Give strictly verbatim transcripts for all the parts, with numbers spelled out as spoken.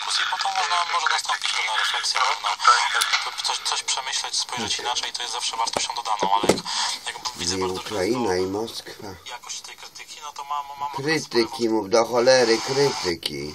dyskusji, bo to można, może nastąpić pewna refleksja, pewna, coś, coś przemyśleć, spojrzeć inaczej, to jest zawsze wartością dodaną, ale jak, jak widzę I bardzo Ukraina i Moskwa. jakość tej krytyki, no to mam... mam Krytyki, mów do cholery, krytyki.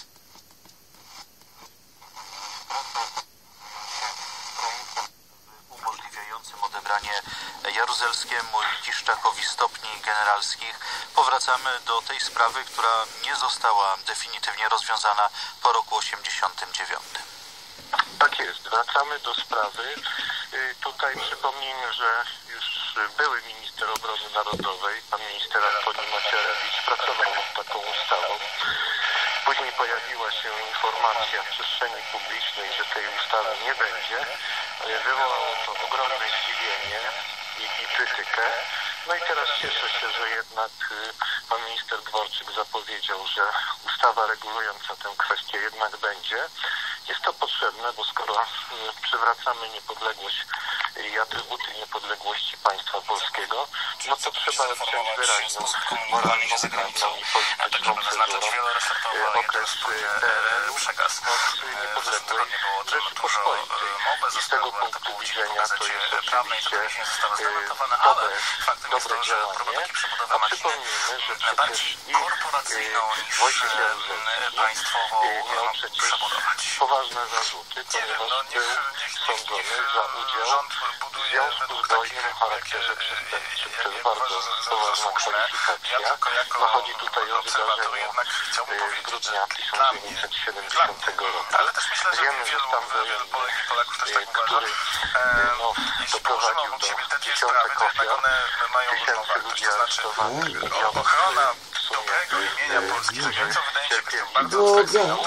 Umożliwiającym odebranie Jaruzelskiemu i Kiszczakowi stopni generalskich. Powracamy do tej sprawy, która nie została definitywnie rozwiązana po roku osiemdziesiątym dziewiątym. Tak jest, wracamy do sprawy. Tutaj przypomnijmy, że już były minister obrony narodowej, pan minister Antoni Macierewicz, pracował nad taką ustawą. Później pojawiła się informacja w przestrzeni publicznej, że tej ustawy nie będzie. Wywołało to ogromne zdziwienie i, i krytykę. No i teraz cieszę się, że jednak pan minister Dworczyk zapowiedział, że ustawa regulująca tę kwestię jednak będzie. Jest to potrzebne, bo skoro przywracamy niepodległość i atrybuty niepodległości państwa polskiego, no to trzeba odciąć wyraźną moralną, prawną i polityczną cezurą okres P R L-u od niepodległej Rzeczypospolitej. I z tego punktu widzenia to jest oczywiście dobre, dobre działanie. A przypomnijmy, że przecież i Wojciech Jaruzelski miał przecież poważne zarzuty, ponieważ był sądzony za udział w związku z groźnym o charakterze przestępczym. To jest bardzo poważna kwalifikacja. No chodzi tutaj o wydarzenie z grudnia tysiąc dziewięćset siedemdziesiątego roku. Wiemy, że stan wojenny, który no, doprowadził do dziesiątek ofiar, tysięcy ludzi aresztowanych, milionów w sumie cierpieli. Był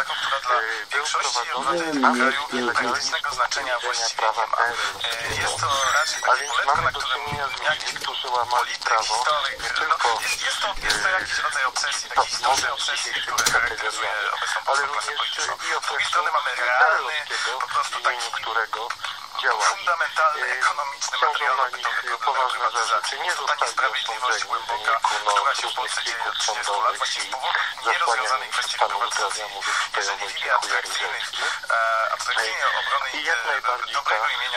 prowadzony nielegalnego znaczenia prawa P R L. A więc mamy do czynienia z ludźmi, którzy łamali prawo nie tylko jest to, jest to jakiś rodzaj obsesji, takiej historycznej obsesji, który charakteryzuje obecną ale polską klasę również polityczną. i Z o drugiej strony mamy realny, po prostu w imieniu taki którego działali. fundamentalny, ekonomiczny materiał nich poważne zarzuty. Nie zostali osądzeni w wyniku no, różnych plików sądowych i zasłanianych przez panu zdrowia, mówię tutaj o Wojciechu Jaruzelskim. I jak najbardziej ta,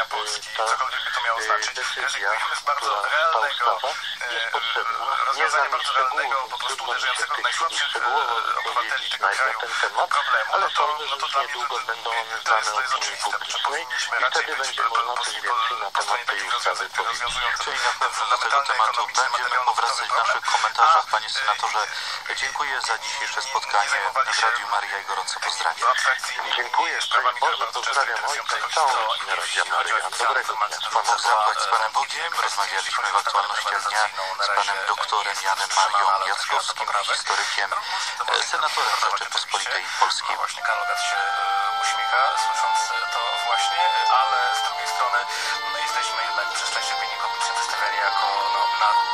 ta decyzja, która, ta ustawa jest potrzebna. Nie znam szczegółów, trudno mi się w tej chwili szczegółowo wypowiedzieć na, na ten temat, ale sądzę, że już niedługo będą one znane opinii publicznej i wtedy będzie można coś więcej na temat tej ustawy powiedzieć. Czyli na pewno do tego tematu będziemy powracać w naszych komentarzach. Panie senatorze, dziękuję za dzisiejsze spotkanie w Radiu Maryja i gorąco pozdrawiam. Dziękuję, szczęść Boże, pozdrawiam ojca i całą rodzinę Radia Maryja. Dobrego dnia. Bóg zapłać z Panem Bogiem. Rozmawialiśmy w aktualnościach dnia z panem doktorem Janem Marią Jackowskim, historykiem, senatorem Rzeczypospolitej Polskiej. Właśnie Karol Gad się uśmiecha, słysząc to właśnie, ale z drugiej strony no, jesteśmy jednak przez część opinii publicznej przedstawiani jako no, naród,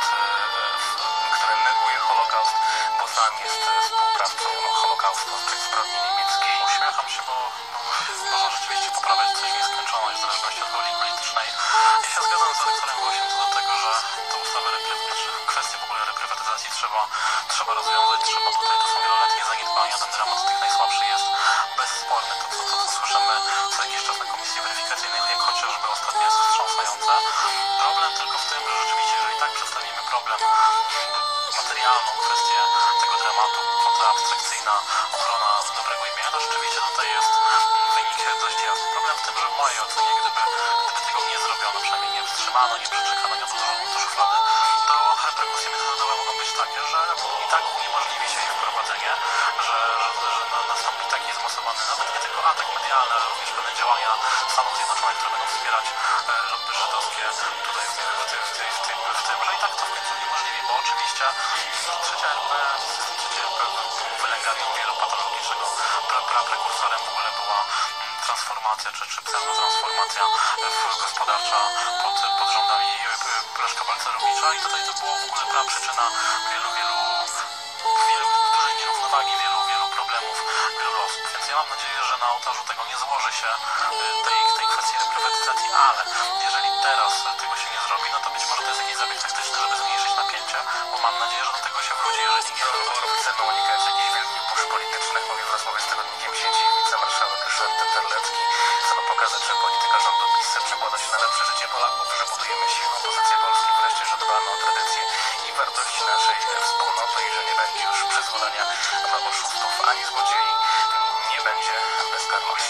który neguje Holokaust, bo sam jest współprawcą no, Holokaustu, czyli zbrodni niemieckiej. Uśmiecham się, bo no, można rzeczywiście poprawiać coś w nieskończoność w zależności od woli politycznej. Ja się zgadzam z redaktorem Głosiem co do tego, że tę ustawę reprywatyzacji, kwestię w ogóle reprywatyzacji trzeba, trzeba rozwiązać, trzeba tutaj, to są wieloletnie zaniedbania, ten dramat tych najsłabszych jest bezsporny. To, co, to, co słyszymy co jakiś czas na komisji weryfikacyjnej, jak chociażby ostatnio jest wstrząsające. Problem tylko w tym, że rzeczywiście, jeżeli tak przedstawimy problem, materialną kwestię tego dramatu, kwota abstrakcyjna, ochrona dobrego imienia, to rzeczywiście tutaj jest wynik dość jasny. Problem w tym, że w mojej ocenie, gdyby, gdyby tego nie zrobiono, przynajmniej nie wstrzymano, nie przeczekano, nie odłożono do szuflady, to reperkusje międzynarodowe mogą być takie, że i tak uniemożliwi się ich wprowadzenie, że, że, że nastąpi taki zmasowany, nawet nie tylko atak medialny, ale również pewne działania Stanów Zjednoczonych, które będą wspierać lobby żydowskie tutaj w, w, tym, w, tym, w, tym, w tym, że i tak to w końcu uniemożliwi, bo oczywiście trzecia R P, trzecia R P wylęgarnią wielu patologicznego, pra, pra, prekursorem w ogóle była transformacja, czy, czy pseudotransformacja gospodarcza pod, pod rządami Leszka Balcerowicza i tutaj to było w ogóle pra przyczyna wielu, wielu, wielu dużej nierównowagi, wielu, wielu problemów, wielu losów. Więc ja mam nadzieję, że na ołtarzu tego nie złoży się tej, tej kwestii reprywatyzacji, ale jeżeli teraz tego się nie zrobi, no to być może to jest jakiś zabieg taktyczny, żeby zmniejszyć napięcie, bo mam nadzieję, że do tego się wróci, jeżeli nie chcemy unikać jakichś wielkich burz politycznych. Mówię w rozmowie z tygodnikiem sieci wicemarszałek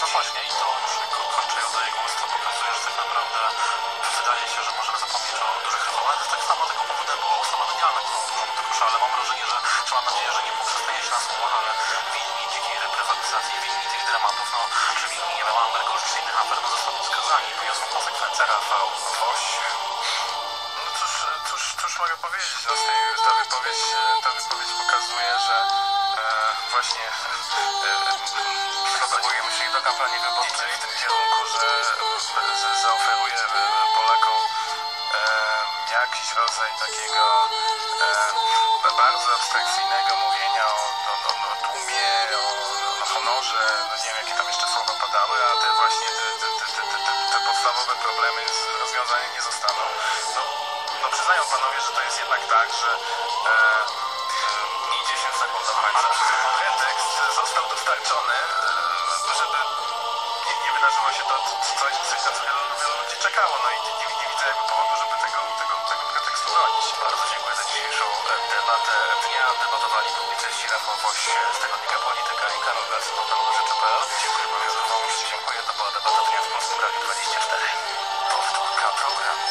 No właśnie i to już kończąc do jego ust to pokazuje, że tak naprawdę wydaje się, że możemy zapomnieć o dużych rywalach. Tak samo tego powodem była ustawa medialna, którą dużo dyskusja, ale mam wrażenie, że, czy mam nadzieję, że nie poprzestaje się na słowach, ale winni dzikiej reprywatyzacji, winni tych dramatów, no, czy winni, nie wiem, Ambergold czy innych afer, no zostaną skazani, poniosą konsekwencje. Rafał Woś. No cóż, cóż, cóż mogę powiedzieć, no, z tej, ta, wypowiedź, ta wypowiedź pokazuje, że e, właśnie e, przygotowujemy się do kampanii wyborczej w tym kierunku, że, że zaoferuje Polakom e, jakiś rodzaj takiego e, bardzo abstrakcyjnego mówienia o, o, o, o tłumie, o, o honorze, no nie wiem jakie tam jeszcze słowa padały, a te właśnie te, te, te, te, te, te podstawowe problemy z rozwiązania nie zostaną. No, no przyznają panowie, że to jest jednak tak, że e, Idzie się w sekund do końca. pretekst został dostarczony, e, żeby nie, nie wydarzyło się to coś, coś na co wielu, wielu ludzi czekało. No i nie, nie, nie widzę jakby powodu, żeby tego, tego, tego pretekstu bronić. Bardzo dziękuję za dzisiejszą debatę dnia. Debatowali publicyści Rafał Woś z tygodnika Polityka i Karol Glas z portalu rzeczy kropka p l. Dziękuję bardzo również. Dziękuję. To była debata dnia w Polskim Radiu dwadzieścia cztery. Powtórka programu.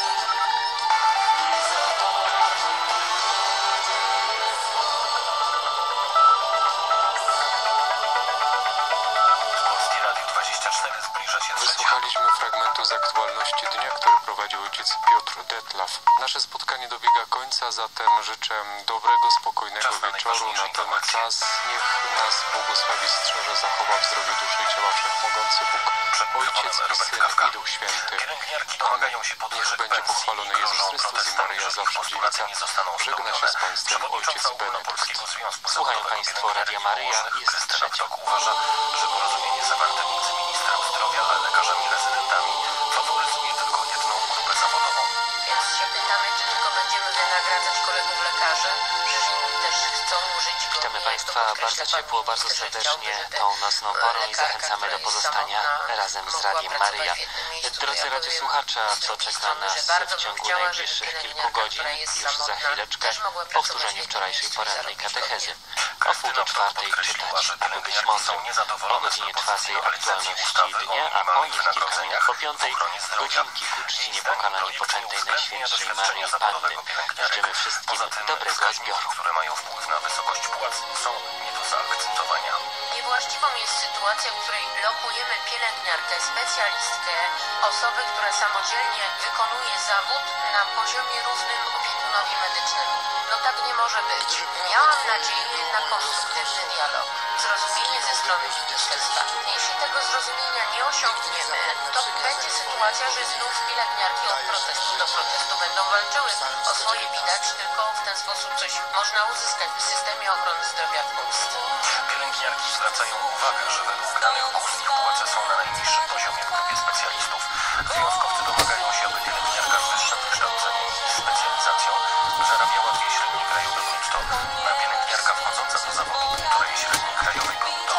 Polskie Radio dwadzieścia cztery zbliża się trzecia. Wysłuchaliśmy fragmentu z aktualności dnia, który prowadził ojciec Piotr Detlaw. Nasze spotkanie dobiega końca, zatem życzę dobrego, spokojnego wieczoru. Na ten czas niech nas błogosławi, strzeże, zachowa w zdrowiu duszy i ciała Wszechmogący Bóg, Ojciec i Syn i Duch Święty. Amen. Niech będzie pochwalony Jezus Chrystus i Maryja zawsze dziewica. Żegna się z Państwem Ojciec Benedykt. Słuchają Państwo Radia Maryja, jest trzecia. Uważa, że porozumienie zawarte między ministrem zdrowia a lekarzami rezydentami faworyzuje tylko jedną grupę zawodową. Więc się pytamy, czy tylko będziemy wynagradzać kolegów lekarzy, przecież inni też chcą żyć godnie. Witamy Państwa bardzo ciepło, bardzo serdecznie tą nocną porą i zachęcamy do pozostania razem z Radiem Maryja. Drodzy radiosłuchacze, co czeka nas w ciągu najbliższych kilku godzin, już za chwileczkę powtórzenie wczorajszej porannej katechezy. O pół do czwartej czytać, aby być mądrym. O godzinie czwartej aktualności dnia, a po nich kilka minut po piątej godzinki ku czci niepokalanej poczętej Najświętszej Maryi Panny. Życzymy wszystkim dobrego odbioru. Które mają wpływ na wysokość płac, są nie do zaakcentowania. Niewłaściwą jest sytuacja, w której lokujemy pielęgniarkę, specjalistkę, osobę, która samodzielnie wykonuje zawód na poziomie równym opiekunowi medycznemu. No tak nie może być. Miałam nadzieję na konstruktywny dialog, zrozumienie ze strony ministerstwa. Jeśli tego zrozumienia nie osiągniemy, to będzie sytuacja, że znów pielęgniarki od protestu do protestu będą walczyły o swoje widać, tylko w ten sposób coś można uzyskać w systemie ochrony zdrowia w Polsce. Pielęgniarki zwracają uwagę, że według danych G U S ich płace są na najniższym poziomie w grupie specjalistów. Związkowcy domagają się, aby pielęgniarka z wyższym wykształceniem i specjalizacją zarabiała dwie średnie krajowe brutto, a pielęgniarka wchodząca do zawodu półtorej średniej krajowej brutto.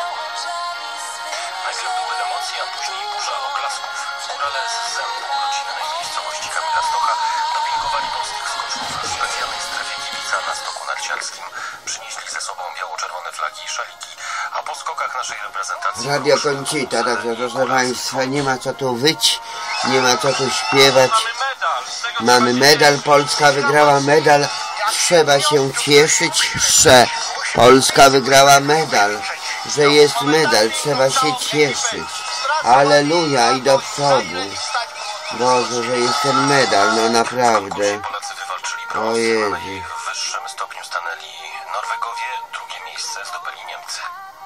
Najpierw były emocje, a później burza oklasków. Górale z zębu rodzinnej miejscowości Kamila Stocha dopingowali polskich skoczków w specjalnej strefie Kibica na stoku narciarskim. Przynieśli ze sobą biało-czerwone flagi i szaliki, a po skokach naszej reprezentacji... Radio kończyta, także proszę Państwa, nie ma co tu wyć, nie ma co tu śpiewać. Mamy medal, Polska wygrała medal, trzeba się cieszyć, że Polska wygrała medal, że jest medal, trzeba się cieszyć. Alleluja i do przodu. Boże, że jest ten medal, no naprawdę. Polacy wywalczyli O brąz, Jezu. na jej wyższym stopniu stanęli Norwegowie, drugie miejsce zdobyli Niemcy.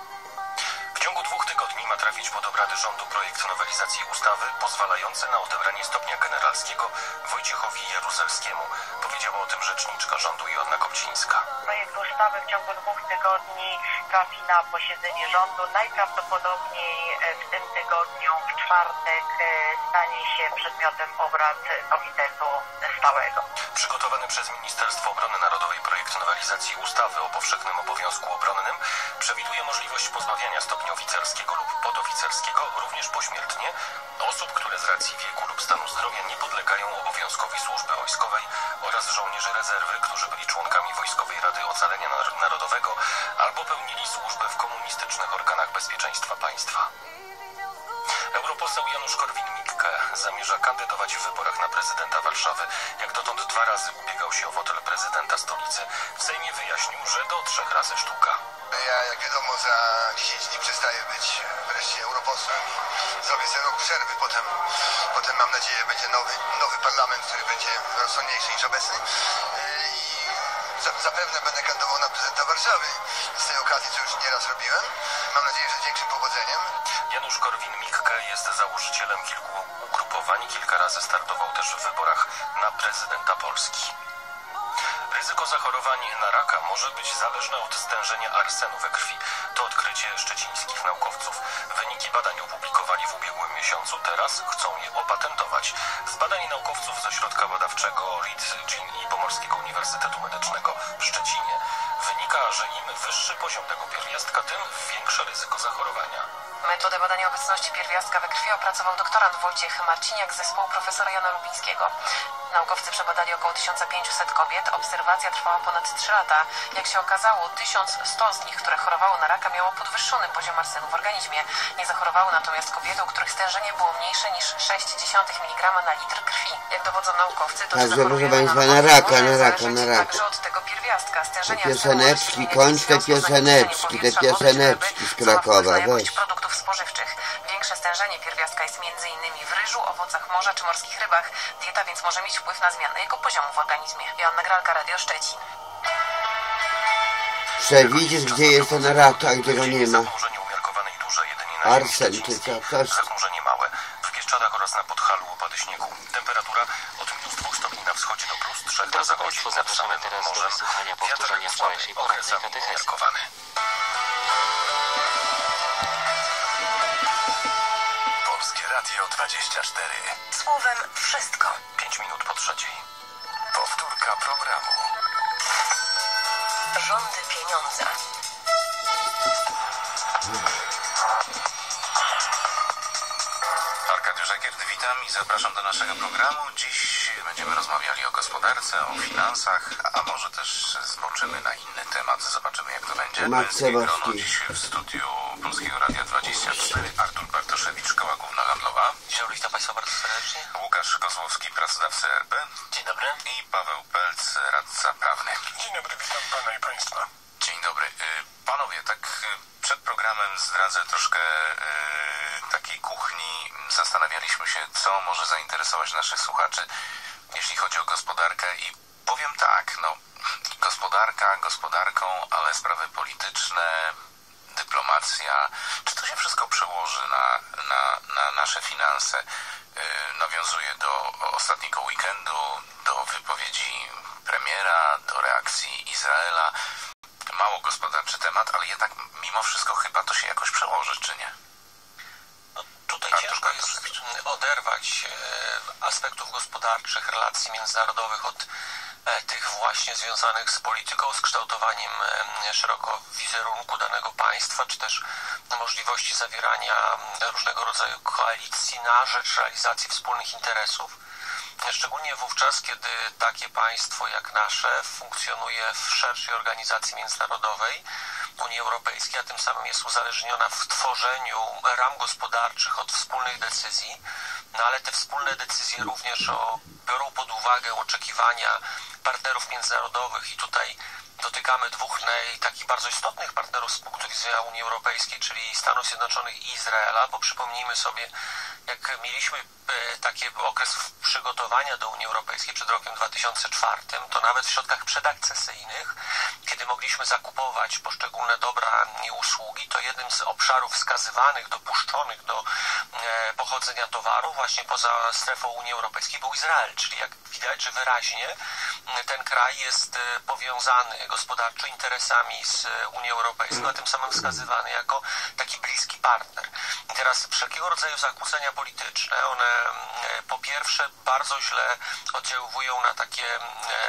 W ciągu dwóch tygodni ma trafić pod obrady rządu projekt nowelizacji ustawy pozwalający na odebranie stopnia generalskiego Wojciechowi Jaruzelskiemu. Powiedziała o tym rzeczniczka rządu Joanna Kopcińska. Projekt ustawy w ciągu dwóch tygodni trafi na posiedzenie rządu. Najprawdopodobniej w tym tygodniu, w czwartek, stanie się przedmiotem obrad Komitetu Stałego. Przygotowany przez Ministerstwo Obrony Narodowej projekt nowelizacji ustawy o powszechnym obowiązku obronnym przewiduje możliwość pozbawiania stopnia oficerskiego lub podoficerskiego również pośmiertnie osób, które z racji wieku lub stanu zdrowia nie podlegają obowiązkowi służby wojskowej oraz żołnierzy rezerwy, którzy byli członkami Wojskowej Rady Ocalenia Narodowego albo pełnili służbę w komunistycznych organach bezpieczeństwa państwa. Europoseł Janusz Korwin-Mikke zamierza kandydować w wyborach na prezydenta Warszawy. Jak dotąd dwa razy ubiegał się o fotel prezydenta stolicy. W Sejmie wyjaśnił, że do trzech razy sztuka. Ja, jak wiadomo, za dziesięć dni przestaję być wreszcie europosłem i zrobię sobie rok przerwy. Potem, potem mam nadzieję, będzie nowy, nowy parlament, który będzie rozsądniejszy niż obecny. I za, zapewne będę kandydował na prezydenta Warszawy. Z tej okazji, co już nieraz robiłem. Mam nadzieję, że z większym powodzeniem. Janusz Korwin-Mikke jest założycielem kilku ugrupowań. Kilka razy startował też w wyborach na prezydenta Polski. Ryzyko zachorowań na raka może być zależne od stężenia arsenu we krwi. To odkrycie szczecińskich naukowców. Wyniki badań opublikowali w ubiegłym miesiącu. Teraz chcą je opatentować. Z badań naukowców z ośrodka badawczego R I D i Pomorskiego Uniwersytetu Medycznego w Szczecinie wynika, że im wyższy poziom tego pierwiastka, tym większe ryzyko zachorowania. Metodę badania obecności pierwiastka we krwi opracował doktorant Wojciech Marciniak z zespołu profesora Jana Lubińskiego. Naukowcy przebadali około tysiąc pięćset kobiet. Obserwacja trwała ponad trzy lata. Jak się okazało, tysiąc sto z nich, które chorowały na raka, miało podwyższony poziom arsenu w organizmie. Nie zachorowały natomiast kobiety, u których stężenie było mniejsze niż sześć przecinek pięć miligrama na litr krwi. Jak dowodzą naukowcy, to tak, proszę Państwa, na raka, na raka, na raka. Także od tego pierwiastka. Stężenie te pioseneczki, kończ te pioseneczki, te pioseneczki z Krakowa, weź. Produktów spożywczych. Większe stężenie pierwiastka jest między innymi w ryżu, owocach morza czy morskich rybach. Dieta więc może mieć wpływ na zmianę jego poziomu w organizmie. Joanna Gralka, Radio Szczecin. Przewidzisz, gdzie jest ten rak, a gdzie go nie ma. Arsen, czy co? Coś. Zachmurzenie małe. W Bieszczadach oraz na Podhalu opady śniegu. Temperatura od minus dwóch stopni na wschodzie do plus trzech na zachodzie. Państwo, zapraszamy teraz do wysłuchania powtórzenia wczorajszej porannej katechezy. Polskie Radio dwadzieścia cztery. Słowem wszystko. Pięć minut po trzeciej. Powtórka programu. Rządy pieniądza. Arkadiusz Egiert, witam i zapraszam do naszego programu. Dziś będziemy rozmawiali o gospodarce, o finansach, a może też zboczymy na inny temat. Zobaczymy, jak to będzie. Męskie grono dziś w studiu Polskiego Radia dwadzieścia cztery. Artur Bartoszewicz, Szkoła Główna Handlowa. Dzień dobry, witam Państwa bardzo serdecznie. Łukasz Kozłowski, pracodawca R B. Dzień dobry. I Paweł Pelc, radca prawny. Dzień dobry, witam Pana i Państwa. Dzień dobry. Panowie, tak przed programem zdradzę troszkę takiej kuchni. Zastanawialiśmy się, co może zainteresować naszych słuchaczy, jeśli chodzi o gospodarkę, i powiem tak, no gospodarka gospodarką, ale sprawy polityczne, dyplomacja, czy to się wszystko przełoży na, na, na nasze finanse? Nawiązuje do ostatniego weekendu, do wypowiedzi premiera, do reakcji Izraela. Mało gospodarczy temat, ale jednak mimo wszystko chyba to się jakoś przełoży, czy nie? No, tutaj ciężko jest oderwać aspektów gospodarczych, relacji międzynarodowych od tych właśnie związanych z polityką, z kształtowaniem szeroko wizerunku danego państwa, czy też możliwości zawierania różnego rodzaju koalicji na rzecz realizacji wspólnych interesów. Szczególnie wówczas, kiedy takie państwo jak nasze funkcjonuje w szerszej organizacji międzynarodowej, Unii Europejskiej, a tym samym jest uzależniona w tworzeniu ram gospodarczych od wspólnych decyzji, no ale te wspólne decyzje również o, biorą pod uwagę oczekiwania partnerów międzynarodowych i tutaj dotykamy dwóch naj, takich bardzo istotnych partnerów z punktu widzenia Unii Europejskiej, czyli Stanów Zjednoczonych i Izraela, bo przypomnijmy sobie, jak mieliśmy taki okres przygotowania do Unii Europejskiej przed rokiem dwa tysiące czwartym, to nawet w środkach przedakcesyjnych, kiedy mogliśmy zakupować poszczególne dobra i usługi, to jednym z obszarów wskazywanych, dopuszczonych do pochodzenia towaru właśnie poza strefą Unii Europejskiej był Izrael, czyli jak widać, że wyraźnie ten kraj jest powiązany gospodarczo interesami z Unią Europejską, a tym samym wskazywany jako taki bliski partner. I teraz wszelkiego rodzaju zakłócenia polityczne, one po pierwsze bardzo źle oddziaływują na takie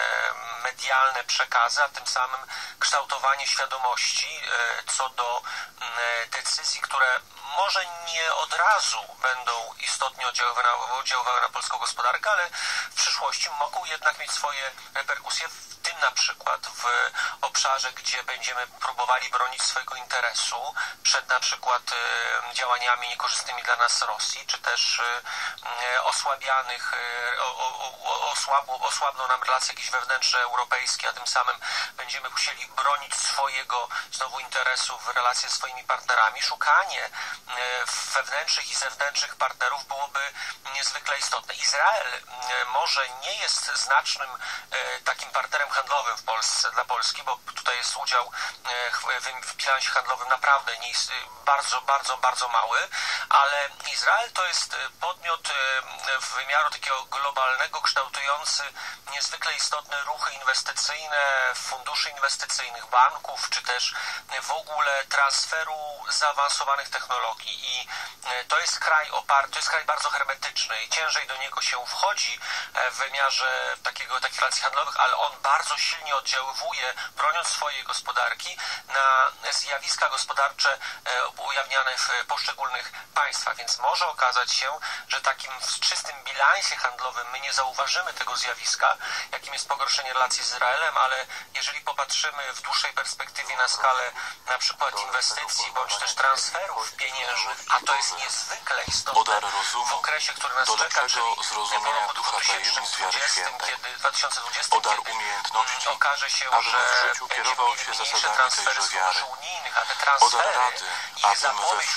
medialne przekazy, a tym samym kształtowanie świadomości co do decyzji, które może nie od razu będą istotnie oddziaływały, oddziaływały na polską gospodarkę, ale w przyszłości mogą jednak mieć swoje reperkusje w tym na przykład w obszarze, gdzie będziemy próbowali bronić swojego interesu przed na przykład działaniami niekorzystnymi dla nas Rosji, czy też osłabianych, osłabną, osłabną nam relacje jakieś wewnętrzne europejskie, a tym samym będziemy musieli bronić swojego znowu interesu w relacje z swoimi partnerami. Szukanie wewnętrznych i zewnętrznych partnerów byłoby niezwykle istotne. Izrael może nie jest znacznym takim partnerem handlowym w Polsce dla Polski, bo tutaj jest udział w bilansie handlowym naprawdę nie jest bardzo, bardzo, bardzo mały, ale Izrael to jest podmiot w wymiaru takiego globalnego, kształtujący niezwykle istotne ruchy inwestycyjne, funduszy inwestycyjnych, banków, czy też w ogóle transferu zaawansowanych technologii. I to jest kraj oparty, to jest kraj bardzo hermetyczny i ciężej do niego się wchodzi w wymiarze takiego, takich relacji handlowych, ale on bardzo silnie oddziaływuje, broniąc swojej gospodarki, na zjawiska gospodarcze ujawniane w poszczególnych państwach. Więc może okazać się, że takim w czystym bilansie handlowym my nie zauważymy tego zjawiska, jakim jest pogorszenie relacji z Izraelem, ale jeżeli popatrzymy w dłuższej perspektywie na skalę na przykład inwestycji bądź też transferów pieniężnych, a to jest niezwykle istotne w okresie, który nas czeka, czyli w roku dwa tysiące dwudziestym, kiedy dwa tysiące dwudziestym, kiedy okaże się, że będziemy mieli mniejsze transfery z funduszy unijnych, a te transfery i zapowiedź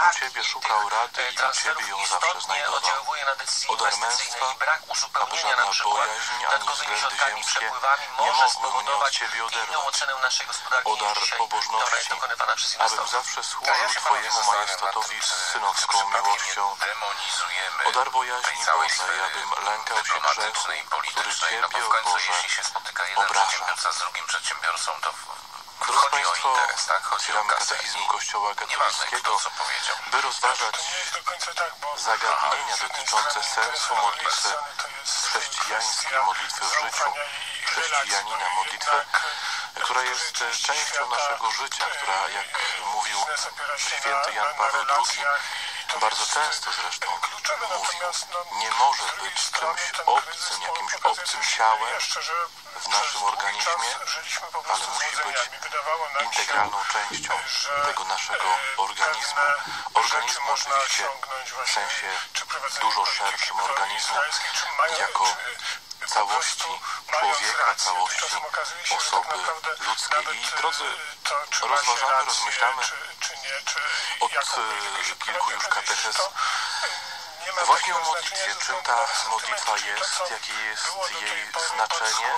braku transferów istotnie oddziaływuje na decyzje inwestycyjne i brak uzupełnienia na przykład dodatkowymi środkami, przepływami może spowodować inną ocenę naszej gospodarki niż dzisiaj, która jest dokonywana przez inwestorów. zawsze służył Twojemu majestatowi z synowską miłością. O dar bojaźni Bożej, abym lękał się grzechu, który Ciebie, o Boże, obraża. z drugim przedsiębiorcą, to Drodzy Państwo, otwieramy katechizm Kościoła katolickiego, by rozważać zagadnienia dotyczące sensu modlitwy chrześcijańskiej, modlitwy w życiu chrześcijanina, modlitwy, która jest częścią naszego życia, która, jak mówił święty Jan Paweł drugi, bardzo często zresztą mówił, nie może być czymś obcym, jakimś obcym ciałem w naszym organizmie, ale musi być integralną częścią tego naszego organizmu. Organizmu oczywiście w sensie dużo szerszym, organizmu jako całości człowieka, całości osoby ludzkiej. I drodzy, rozważamy, rozmyślamy od kilku już katechez właśnie o modlitwie, czym ta modlitwa jest, jakie jest jej znaczenie,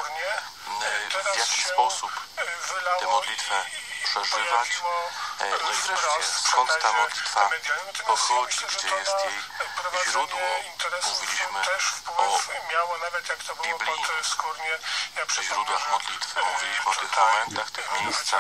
w jaki sposób tę modlitwę przeżywać. No i wreszcie, skąd ta modlitwa pochodzi, gdzie jest jej źródło. Mówiliśmy o biblijnych źródłach modlitwy, mówiliśmy o tych momentach, tych miejscach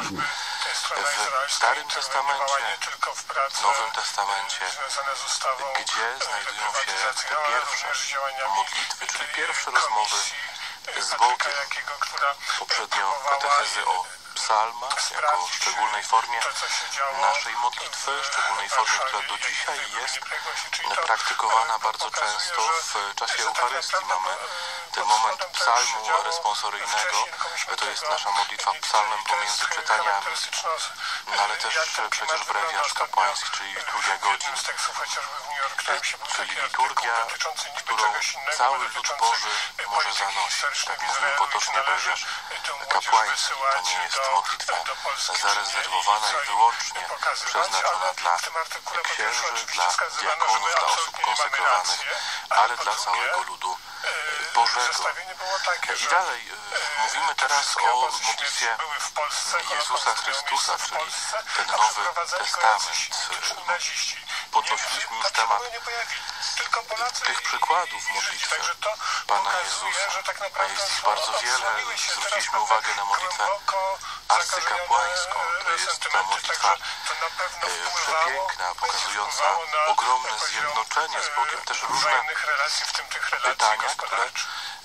w Starym Testamencie, w Nowym Testamencie, gdzie znajdują się te pierwsze modlitwy, czyli pierwsze rozmowy z Bogiem. Poprzednio katechezy o psalmach jako szczególnej formie naszej modlitwy, szczególnej formie, która do dzisiaj jest praktykowana bardzo często w czasie Eucharystii. Mamy ten moment psalmu responsoryjnego, to jest nasza modlitwa psalmem pomiędzy czytaniami, no ale też przecież brewiarz kapłański, czyli liturgia godzin, czyli liturgia, którą cały lud Boży może zanosić. Tak mówił potocznie brewiarz kapłański. To nie jest modlitwa zarezerwowana i wyłącznie przeznaczona dla księży, dla diakonów, dla osób konsekrowanych, ale dla całego ludu Bożego. I dalej mówimy teraz o modlitwie Jezusa Chrystusa, czyli ten Nowy Testament. Podnosiliśmy już temat tych przykładów modlitwy Pana Jezusa, a jest ich bardzo wiele. Zwróciliśmy uwagę na modlitwę arcykapłańską. To jest ta modlitwa przepiękna, pokazująca ogromne zjednoczenie z Bogiem. Też różne pytania, które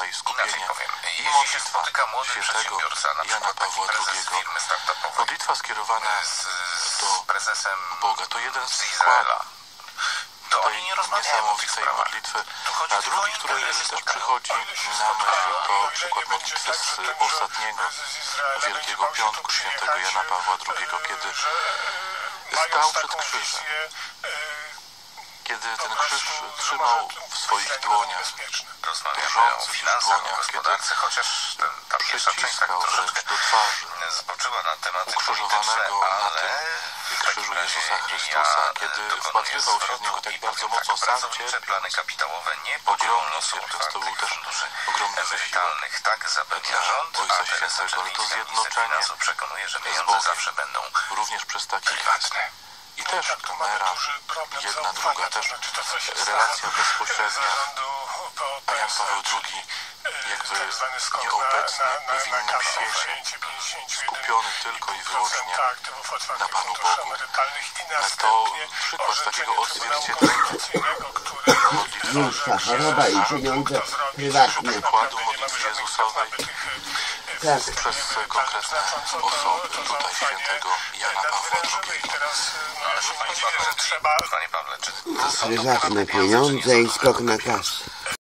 cicha i skupienie i modlitwa świętego Jana Pawła drugiego. Modlitwa skierowana do Boga to jeden z przykładów tej niesamowitej modlitwy. A drugi, który też przychodzi na myśl, to przykład modlitwy z ostatniego Wielkiego Piątku świętego Jana Pawła drugiego, kiedy stał przed krzyżem. kiedy ten krzyż trzymał w swoich dłoniach, Rozmawiamy o drżących finansach, o dłoniach, gospodarce, chociaż ten, ta pierwsza część tak przyciskał wręcz troszeczkę do twarzy zboczyła na tematy ukrzyżowanego polityczne, na ale tym w takim krzyżu razie Jezusa ja Chrystusa, kiedy dokonuję wpatrywał się w zwrotu Niego tak i bardzo powiem mocno, tak, sam pracownicze cierpiąc. plany kapitałowe nie podzielą Ogromnie losu cierpiąc, to był otwartych też funduszy ogromny wysiłek emerytalnych. Tak zapewnia dla rząd, Ojca a Teresa Świętego, ale to Czerwińska, minister zjednoczenie finansów, przekonuje, że z pieniądze Bogiem, zawsze będą również przez takich prywatne. i też kamera, jedna, druga, też relacja bezpośrednia, a Jan Paweł drugi jakby nieobecny w innym świecie, skupiony tylko i wyłącznie na Panu Bogu. To przykład takiego odzwierciedlenia Ludzka choroba i pieniądze prywatne. przykładu modlitwy Jezusowej Tak. przez konkretne osoby, tutaj świętego Jana Pawła drugiego. Panie Pawle, czy Prywatne pieniądze i skok na kasę.